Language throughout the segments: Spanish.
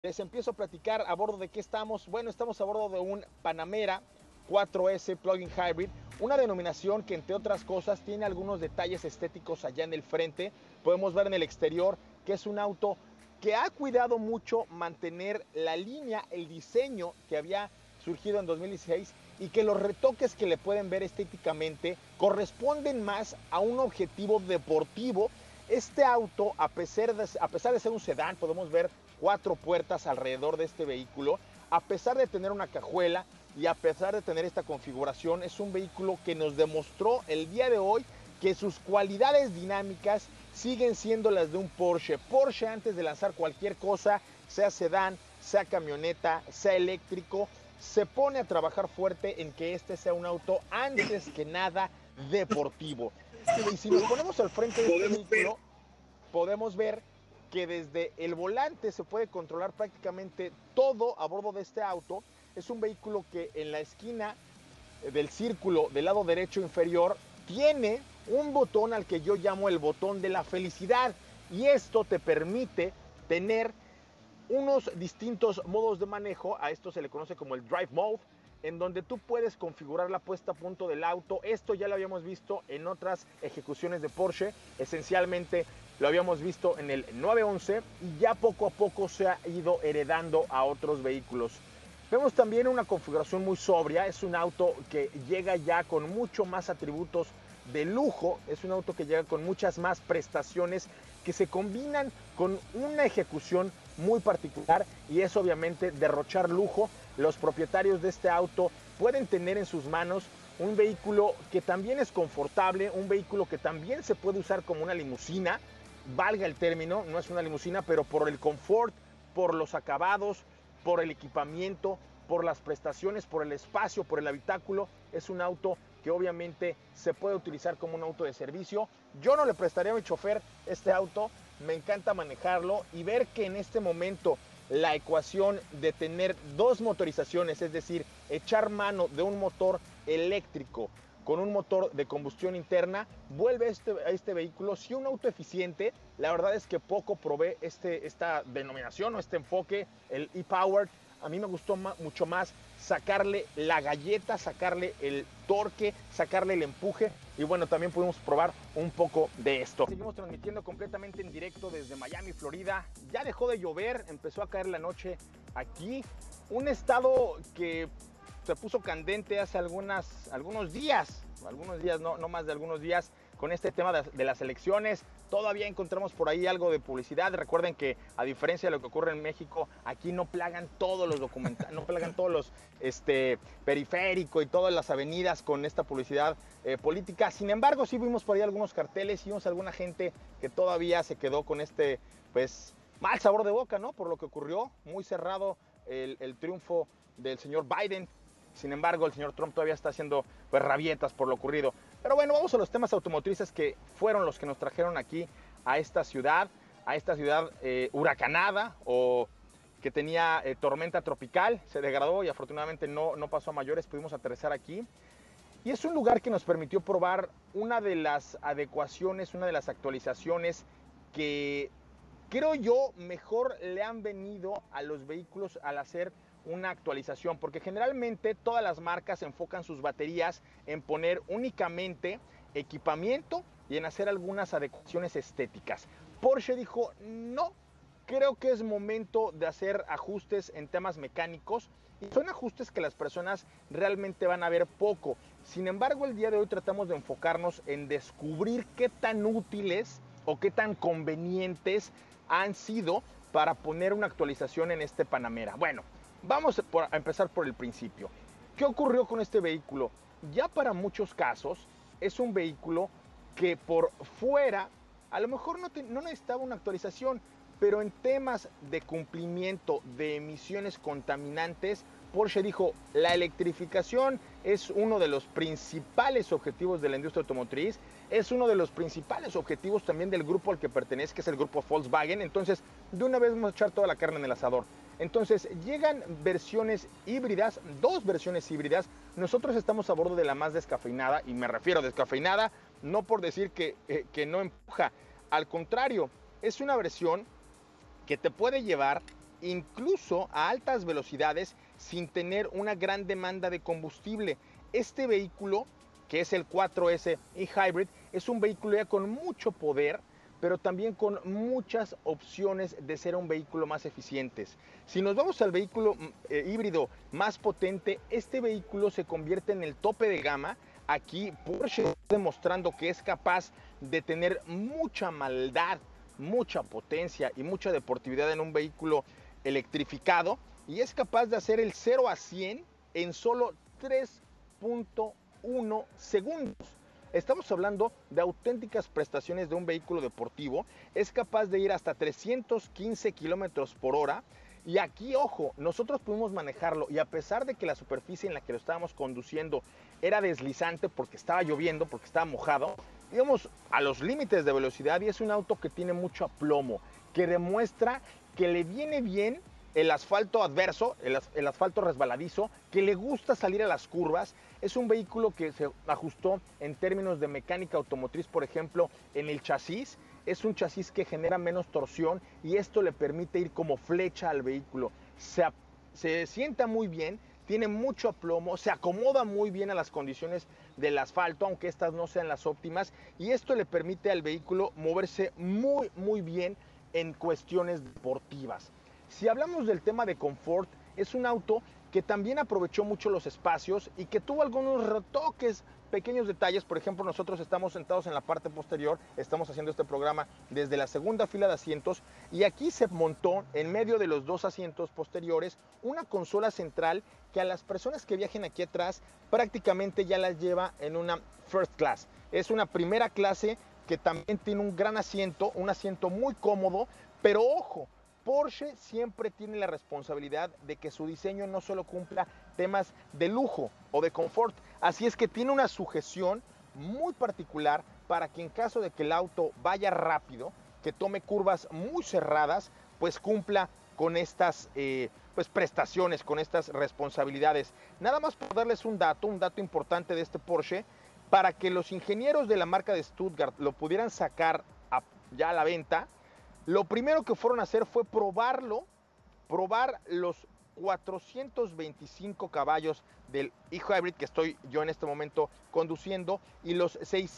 Les empiezo a platicar a bordo de qué estamos. Bueno, estamos a bordo de un Panamera 4S Plug-in Hybrid, una denominación que entre otras cosas tiene algunos detalles estéticos allá en el frente. Podemos ver en el exterior que es un auto que ha cuidado mucho mantener la línea, el diseño que había surgido en 2016 y que los retoques que le pueden ver estéticamente corresponden más a un objetivo deportivo. Este auto, a pesar de ser un sedán, podemos ver 4 puertas alrededor de este vehículo, a pesar de tener una cajuela y a pesar de tener esta configuración, es un vehículo que nos demostró el día de hoy que sus cualidades dinámicas siguen siendo las de un Porsche. Porsche, antes de lanzar cualquier cosa, sea sedán, sea camioneta, sea eléctrico, se pone a trabajar fuerte en que este sea un auto antes que nada deportivo. Y si nos ponemos al frente de este vehículo, podemos ver que desde el volante se puede controlar prácticamente todo a bordo de este auto. Es un vehículo que en la esquina del círculo del lado derecho inferior tiene un botón al que yo llamo el botón de la felicidad, y esto te permite tener unos distintos modos de manejo. A esto se le conoce como el Drive Mode, en donde tú puedes configurar la puesta a punto del auto. Esto ya lo habíamos visto en otras ejecuciones de Porsche, esencialmente lo habíamos visto en el 911 y ya poco a poco se ha ido heredando a otros vehículos. Vemos también una configuración muy sobria. Es un auto que llega ya con mucho más atributos de lujo. Es un auto que llega con muchas más prestaciones que se combinan con una ejecución muy particular, y es obviamente derrochar lujo. Los propietarios de este auto pueden tener en sus manos un vehículo que también es confortable, un vehículo que también se puede usar como una limusina, valga el término. No es una limusina, pero por el confort, por los acabados, por el equipamiento, por las prestaciones, por el espacio, por el habitáculo, es un auto que obviamente se puede utilizar como un auto de servicio. Yo no le prestaría a mi chofer este auto, me encanta manejarlo y ver que en este momento la ecuación de tener dos motorizaciones, es decir, echar mano de un motor eléctrico con un motor de combustión interna, vuelve a este vehículo sí un auto eficiente. La verdad es que poco probé esta denominación o este enfoque, el e-Powered. A mí me gustó mucho más sacarle la galleta, sacarle el torque, sacarle el empuje, y bueno, también pudimos probar un poco de esto. Seguimos transmitiendo completamente en directo desde Miami, Florida. Ya dejó de llover, empezó a caer la noche aquí. Un estado que se puso candente hace algunos días, no más de algunos días, con este tema de las elecciones. Todavía encontramos por ahí algo de publicidad. Recuerden que, a diferencia de lo que ocurre en México, aquí no plagan todos los documentales, no plagan todos los periférico y todas las avenidas con esta publicidad política. Sin embargo, sí vimos por ahí algunos carteles y vimos alguna gente que todavía se quedó con pues, mal sabor de boca, ¿no? Por lo que ocurrió, muy cerrado el triunfo del señor Biden. Sin embargo, el señor Trump todavía está haciendo pues rabietas por lo ocurrido. Pero bueno, vamos a los temas automotrices, que fueron los que nos trajeron aquí a esta ciudad huracanada, o que tenía tormenta tropical. Se degradó y afortunadamente no pasó a mayores. Pudimos aterrizar aquí. Y es un lugar que nos permitió probar una de las adecuaciones, una de las actualizaciones que creo yo mejor le han venido a los vehículos al hacer una actualización, porque generalmente todas las marcas enfocan sus baterías en poner únicamente equipamiento y en hacer algunas adecuaciones estéticas. Porsche dijo: no, creo que es momento de hacer ajustes en temas mecánicos, y son ajustes que las personas realmente van a ver poco. Sin embargo, el día de hoy tratamos de enfocarnos en descubrir qué tan útiles o qué tan convenientes han sido para poner una actualización en este Panamera. Bueno, vamos a empezar por el principio. ¿Qué ocurrió con este vehículo? Ya para muchos casos es un vehículo que por fuera a lo mejor no necesitaba una actualización, pero en temas de cumplimiento de emisiones contaminantes, Porsche dijo: la electrificación es uno de los principales objetivos de la industria automotriz, es uno de los principales objetivos también del grupo al que pertenece, que es el grupo Volkswagen. Entonces, de una vez vamos a echar toda la carne en el asador. Entonces, llegan versiones híbridas, dos versiones híbridas. Nosotros estamos a bordo de la más descafeinada, y me refiero a descafeinada no por decir que no empuja. Al contrario, es una versión que te puede llevar incluso a altas velocidades sin tener una gran demanda de combustible. Este vehículo, que es el 4S e-Hybrid, es un vehículo ya con mucho poder, pero también con muchas opciones de ser un vehículo más eficientes. Si nos vamos al vehículo híbrido más potente, este vehículo se convierte en el tope de gama. Aquí Porsche está demostrando que es capaz de tener mucha maldad, mucha potencia y mucha deportividad en un vehículo electrificado, y es capaz de hacer el 0 a 100 en solo 3.1 segundos. Estamos hablando de auténticas prestaciones de un vehículo deportivo. Es capaz de ir hasta 315 kilómetros por hora. Y aquí, ojo, nosotros pudimos manejarlo, y a pesar de que la superficie en la que lo estábamos conduciendo era deslizante porque estaba lloviendo, porque estaba mojado, íbamos a los límites de velocidad, y es un auto que tiene mucho aplomo, que demuestra que le viene bien el asfalto adverso, el asfalto resbaladizo, que le gusta salir a las curvas. Es un vehículo que se ajustó en términos de mecánica automotriz, por ejemplo, en el chasis. Es un chasis que genera menos torsión, y esto le permite ir como flecha al vehículo. Se sienta muy bien, tiene mucho aplomo, se acomoda muy bien a las condiciones del asfalto, aunque estas no sean las óptimas, y esto le permite al vehículo moverse muy bien en cuestiones deportivas. Si hablamos del tema de confort, es un auto que también aprovechó mucho los espacios y que tuvo algunos retoques, pequeños detalles. Por ejemplo, nosotros estamos sentados en la parte posterior, estamos haciendo este programa desde la segunda fila de asientos, y aquí se montó en medio de los dos asientos posteriores una consola central que a las personas que viajen aquí atrás prácticamente ya las lleva en una first class. Es una primera clase que también tiene un gran asiento, un asiento muy cómodo, pero ojo, Porsche siempre tiene la responsabilidad de que su diseño no solo cumpla temas de lujo o de confort, así es que tiene una sujeción muy particular para que en caso de que el auto vaya rápido, que tome curvas muy cerradas, pues cumpla con estas prestaciones, con estas responsabilidades. Nada más por darles un dato importante de este Porsche, para que los ingenieros de la marca de Stuttgart lo pudieran sacar ya a la venta. Lo primero que fueron a hacer fue probar los 425 caballos del e-Hybrid que estoy yo en este momento conduciendo, y los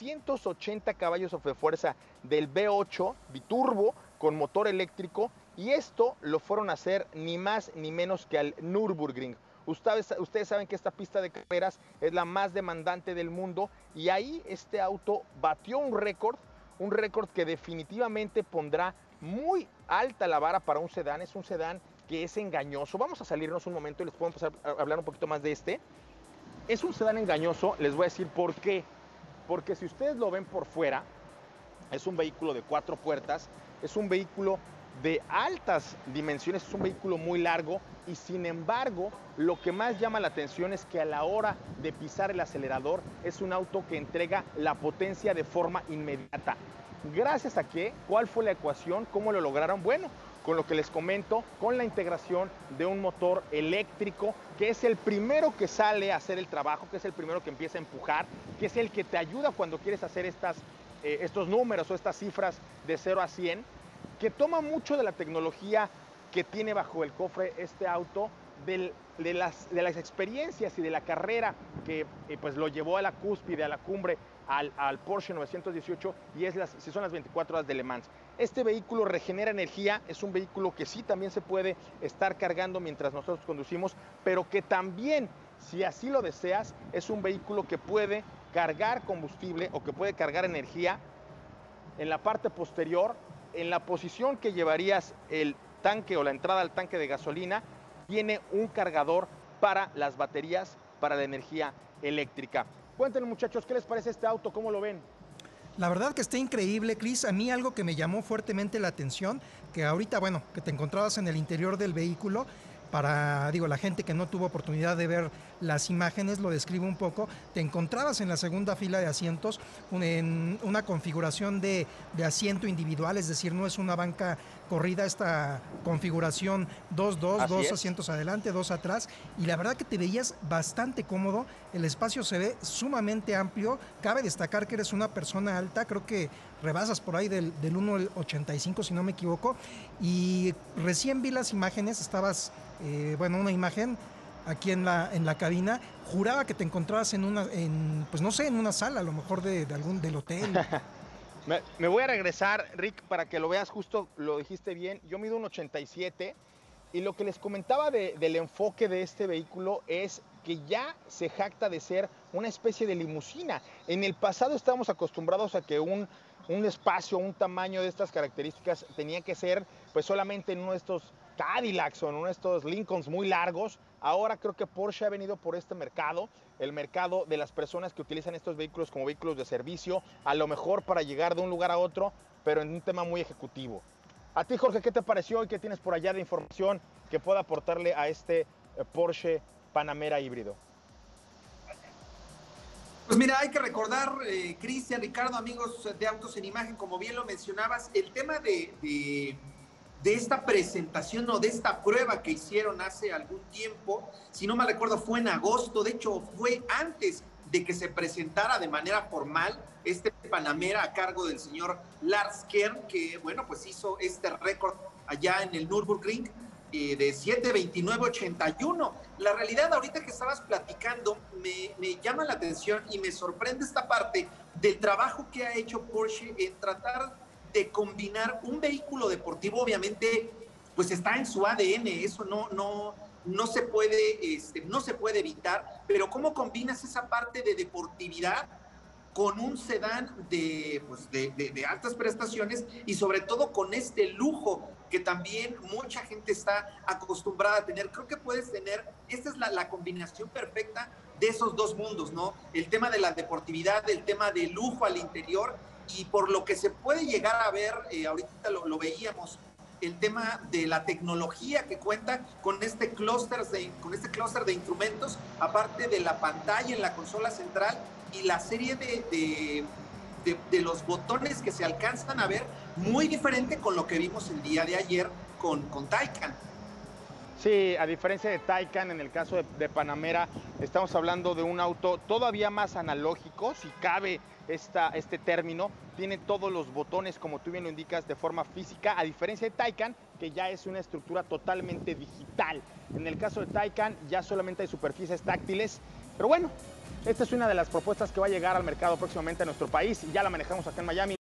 680 caballos de fuerza del V8 biturbo con motor eléctrico, y esto lo fueron a hacer ni más ni menos que al Nürburgring. Ustedes saben que esta pista de carreras es la más demandante del mundo, y ahí este auto batió un récord que definitivamente pondrá muy alta la vara para un sedán. Es un sedán que es engañoso. Vamos a salirnos un momento y les puedo empezar a hablar un poquito más de este. Es un sedán engañoso, les voy a decir por qué. Porque si ustedes lo ven por fuera, es un vehículo de 4 puertas, es un vehículo de altas dimensiones, es un vehículo muy largo, y sin embargo, lo que más llama la atención es que a la hora de pisar el acelerador es un auto que entrega la potencia de forma inmediata. ¿Gracias a qué? ¿Cuál fue la ecuación? ¿Cómo lo lograron? Bueno, con lo que les comento, con la integración de un motor eléctrico, que es el primero que sale a hacer el trabajo, que es el primero que empieza a empujar, que es el que te ayuda cuando quieres hacer estos números o estas cifras de 0 a 100, que toma mucho de la tecnología que tiene bajo el cofre este auto, de las experiencias y de la carrera que pues lo llevó a la cúspide, a la cumbre, al Porsche 918, y si son las 24 horas de Le Mans. Este vehículo regenera energía, es un vehículo que sí también se puede estar cargando mientras nosotros conducimos, pero que también, si así lo deseas, es un vehículo que puede cargar combustible o que puede cargar energía en la parte posterior, en la posición que llevarías el tanque o la entrada al tanque de gasolina. Tiene un cargador para las baterías, para la energía eléctrica. Cuéntenos, muchachos, ¿qué les parece este auto? ¿Cómo lo ven? La verdad que está increíble, Chris. A mí algo que me llamó fuertemente la atención, que ahorita, bueno, que te encontrabas en el interior del vehículo, la gente que no tuvo oportunidad de ver las imágenes, lo describo un poco, te encontrabas en la segunda fila de asientos en una configuración de asiento individual, es decir, no es una banca corrida, esta configuración 2-2, Así dos es. asientos adelante, dos atrás, y la verdad que te veías bastante cómodo, el espacio se ve sumamente amplio, cabe destacar que eres una persona alta, creo que rebasas por ahí del 1,85 si no me equivoco, y recién vi las imágenes, estabas, bueno, una imagen aquí en la cabina, juraba que te encontrabas en una, pues no sé, en una sala, a lo mejor del hotel. Me voy a regresar, Rick, para que lo veas justo, lo dijiste bien. Yo mido un 87 y lo que les comentaba del enfoque de este vehículo es que ya se jacta de ser una especie de limusina. En el pasado estábamos acostumbrados a que un espacio, un tamaño de estas características tenía que ser pues solamente en uno de estos Cadillacs o en uno de estos Lincolns muy largos. Ahora creo que Porsche ha venido por este mercado, el mercado de las personas que utilizan estos vehículos como vehículos de servicio, a lo mejor para llegar de un lugar a otro, pero en un tema muy ejecutivo. A ti, Jorge, ¿qué te pareció y qué tienes por allá de información que pueda aportarle a este Porsche Panamera híbrido? Pues mira, hay que recordar, Cristian, Ricardo, amigos de Autos en Imagen, como bien lo mencionabas, el tema de esta presentación o de esta prueba que hicieron hace algún tiempo, si no me recuerdo fue en agosto, de hecho fue antes de que se presentara de manera formal este Panamera a cargo del señor Lars Kern, que bueno, pues hizo este récord allá en el Nürburgring de 7:29:81. La realidad, ahorita que estabas platicando, me llama la atención y me sorprende esta parte del trabajo que ha hecho Porsche en tratar de combinar un vehículo deportivo. Obviamente pues está en su ADN, eso no se puede, no se puede evitar, pero cómo combinas esa parte de deportividad con un sedán pues de altas prestaciones y sobre todo con este lujo que también mucha gente está acostumbrada a tener. Creo que puedes tener, esta es la combinación perfecta de esos dos mundos, ¿no? El tema de la deportividad, el tema de lujo al interior, y por lo que se puede llegar a ver, ahorita lo veíamos, el tema de la tecnología que cuenta con este clúster de instrumentos, aparte de la pantalla en la consola central y la serie de los botones que se alcanzan a ver, muy diferente con lo que vimos el día de ayer con Taycan. Sí, a diferencia de Taycan, en el caso de Panamera, estamos hablando de un auto todavía más analógico, si cabe este término. Tiene todos los botones, como tú bien lo indicas, de forma física, a diferencia de Taycan, que ya es una estructura totalmente digital. En el caso de Taycan, ya solamente hay superficies táctiles, pero bueno, esta es una de las propuestas que va a llegar al mercado próximamente a nuestro país y ya la manejamos acá en Miami.